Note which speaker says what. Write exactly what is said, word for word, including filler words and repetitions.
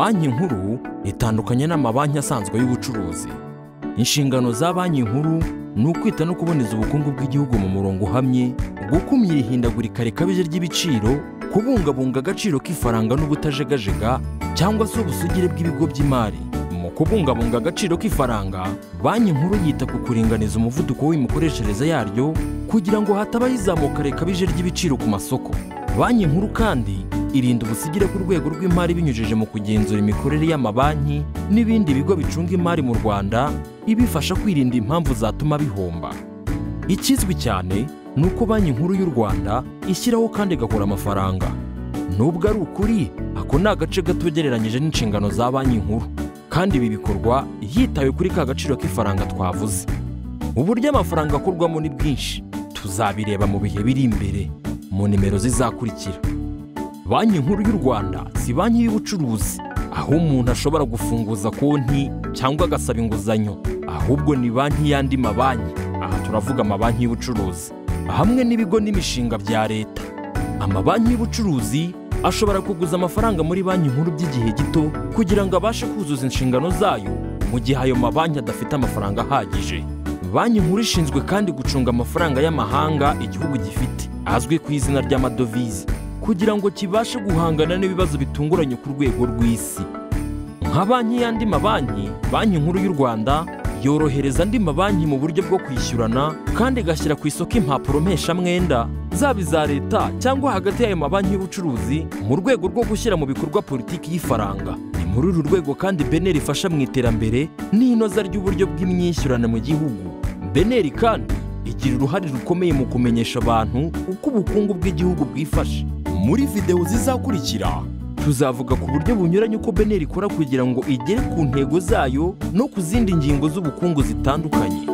Speaker 1: banki nkuru itandukanye n'amabanki asanzwe y'ubucuruzi. Inshingano za banki nkuru ni ukwita no kuboneza ubukungu bw'igihugu mu murongo uhamye, gukumira ihindagurika rikabije ry'ibiciro, kubungabunga agaciro k'ifaranga n'ubutajegajega cyangwa se ubusugire bw'ibigo by'imari. Mu kubungabunga agaciro k'ifaranga, banki nkuru yita ku kuringaniza umuvuduko w'imikoreshereze yaryo kugira ngo hatabaho izamuka rikabije ry'ibiciro ku masoko. Banki nkuru kandi irinda ubusigire ku rwego rw'imari binyujije mu kugenzura imikorere y'amabanki n'ibindi bigo bicunga imari mu Rwanda, ibifasha kwirinda impamvu zatuma bihomba. Ikizwi cyane ni uko banki nkuru y'u Rwanda ishyiraho kandi igakora amafaranga. Nubwo ari ukuri, ako ni agace gato ugereranyije n'inshingano za banki nkuru, kandi ibi bikorwa hitawe kuri ka gaciro k'ifaranga twavuze. Uburyo amafaranga akorwamo ni bwinshi, tuzabireba mu bihe biri imbere mu nimero zizakurikira. Banki nkuru y'u Rwanda si banki y'ubucuruzi aho umuntu ashobora gufunguza konti cyangwa agasaba inguzanyo, ahubwo ni banki y'andi mabanki. Aha turavuga amabanki y'ubucuruzi hamwe n'ibigo n'imishinga bya leta. Amabanki y'ubucuruzi ashobora kuguza amafaranga muri banki nkuru by'igihe gito kugira ngo abashe kuzuza inshingano zayo mu gihe ayo mabanki adafite amafaranga ahagije. Banki nkuru ishinzwe kandi gucunga amafaranga y'amahanga igihugu gifite, azwi ku izina ry'amadovize, kugira ngo kibashe guhangana n'ibibazo bitunguranye ku rwego rw'isi. Nka banki y'andi mabanki, banki nkuru y'u Rwanda yorohereza andi mabanki mu buryo bwo kwishyurana kandi igashyira ku isoko impapuro mpeshamwenda, zaba iza leta cyangwa hagati y'ayo mabanki y'ubucuruzi, mu rwego rwo gushyira mu bikorwa politiki y'ifaranga. Ni muri uru rwego kandi B N R ifasha mu iterambere n'inoza ry'uburyo bw'imyishyurane mu gihugu. B N R kandi igira uruhare rukomeye mu kumenyesha abantu uko ubukungu bw'igihugu bwifashe. Muri video zizakurikira tuzavuga ku buryo bunyuranye uko B N R ikora kugira ngo igere ku ntego zayo no ku zindi ngingo z'ubukungu zitandukanye.